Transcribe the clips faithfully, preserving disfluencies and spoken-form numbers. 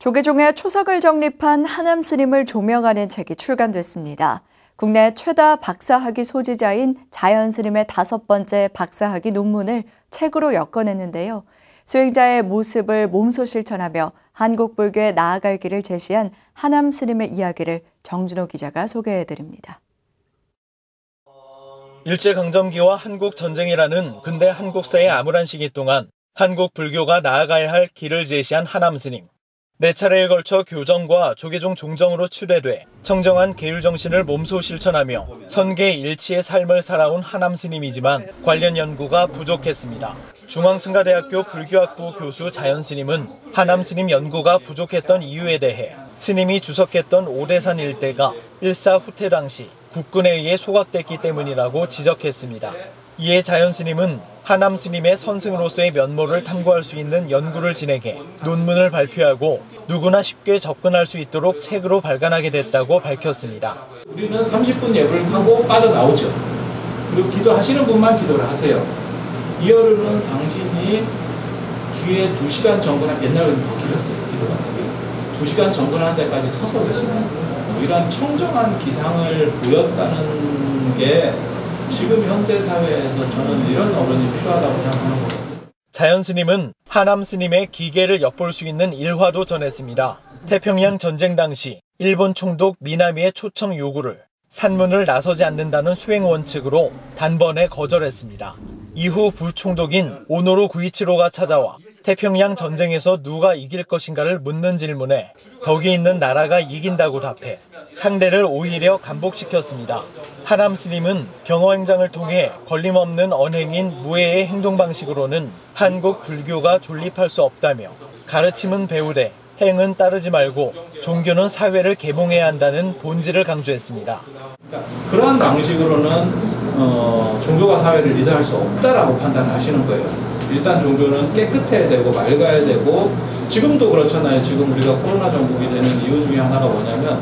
조계종의 초석을 정립한 하남 스님을 조명하는 책이 출간됐습니다. 국내 최다 박사학위 소지자인 자연 스님의 다섯 번째 박사학위 논문을 책으로 엮어냈는데요. 수행자의 모습을 몸소 실천하며 한국 불교에 나아갈 길을 제시한 하남 스님의 이야기를 정준호 기자가 소개해드립니다. 일제강점기와 한국전쟁이라는 근대 한국사의 암울한 시기 동안 한국 불교가 나아가야 할 길을 제시한 하남 스님. 네 차례에 걸쳐 교정과 조계종 종정으로 추대돼 청정한 계율 정신을 몸소 실천하며 선계 일치의 삶을 살아온 하남 스님이지만 관련 연구가 부족했습니다. 중앙승가대학교 불교학부 교수 자연 스님은 하남 스님 연구가 부족했던 이유에 대해 스님이 주석했던 오대산 일대가 일사 후퇴 당시 국군에 의해 소각됐기 때문이라고 지적했습니다. 이에 자연 스님은 하남 스님의 선승으로서의 면모를 탐구할 수 있는 연구를 진행해 논문을 발표하고 누구나 쉽게 접근할 수 있도록 책으로 발간하게 됐다고 밝혔습니다. 우리는 삼십 분 예불을 하고 빠져나오죠. 그리고 기도하시는 분만 기도를 하세요. 이하로는 당신이 뒤에 두 시간 정근한, 옛날에는 더 길었어요. 기도가 더 길었어요. 두 시간 정근한 데까지 서서 계시는 거예요. 이런 청정한 기상을 보였다는 게 지금 현대사회에서 저는 이런 어른이 필요하다고 생각하는 거거든요. 자연 스님은 하남 스님의 기계를 엿볼 수 있는 일화도 전했습니다. 태평양 전쟁 당시 일본 총독 미나미의 초청 요구를 산문을 나서지 않는다는 수행 원칙으로 단번에 거절했습니다. 이후 부총독인 오노루 구이치로가 찾아와 태평양 전쟁에서 누가 이길 것인가를 묻는 질문에 덕이 있는 나라가 이긴다고 답해 상대를 오히려 감복시켰습니다. 하남 스님은 경허행장을 통해 걸림없는 언행인 무해의 행동 방식으로는 한국 불교가 존립할 수 없다며 가르침은 배우되 행은 따르지 말고 종교는 사회를 계몽해야 한다는 본질을 강조했습니다. 그러니까 그러한 방식으로는 어, 종교가 사회를 리드할 수 없다라고 판단하시는 거예요. 일단 종교는 깨끗해야 되고 맑아야 되고 지금도 그렇잖아요. 지금 우리가 코로나 전국이 되는 이유 중에 하나가 뭐냐면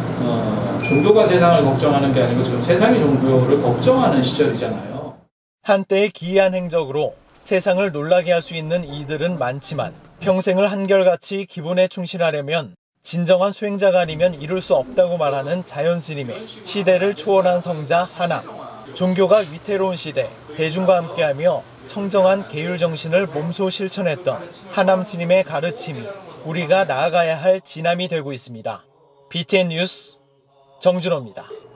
어, 종교가 세상을 걱정하는 게 아니고 지금 세상이 종교를 걱정하는 시절이잖아요. 한때의 기이한 행적으로 세상을 놀라게 할 수 있는 이들은 많지만 평생을 한결같이 기본에 충실하려면 진정한 수행자가 아니면 이룰 수 없다고 말하는 자연 스님의 시대를 초월한 성자 하남. 종교가 위태로운 시대, 대중과 함께하며 청정한 계율 정신을 몸소 실천했던 하남 스님의 가르침이 우리가 나아가야 할 지남이 되고 있습니다. 비티엔 뉴스 정준호입니다.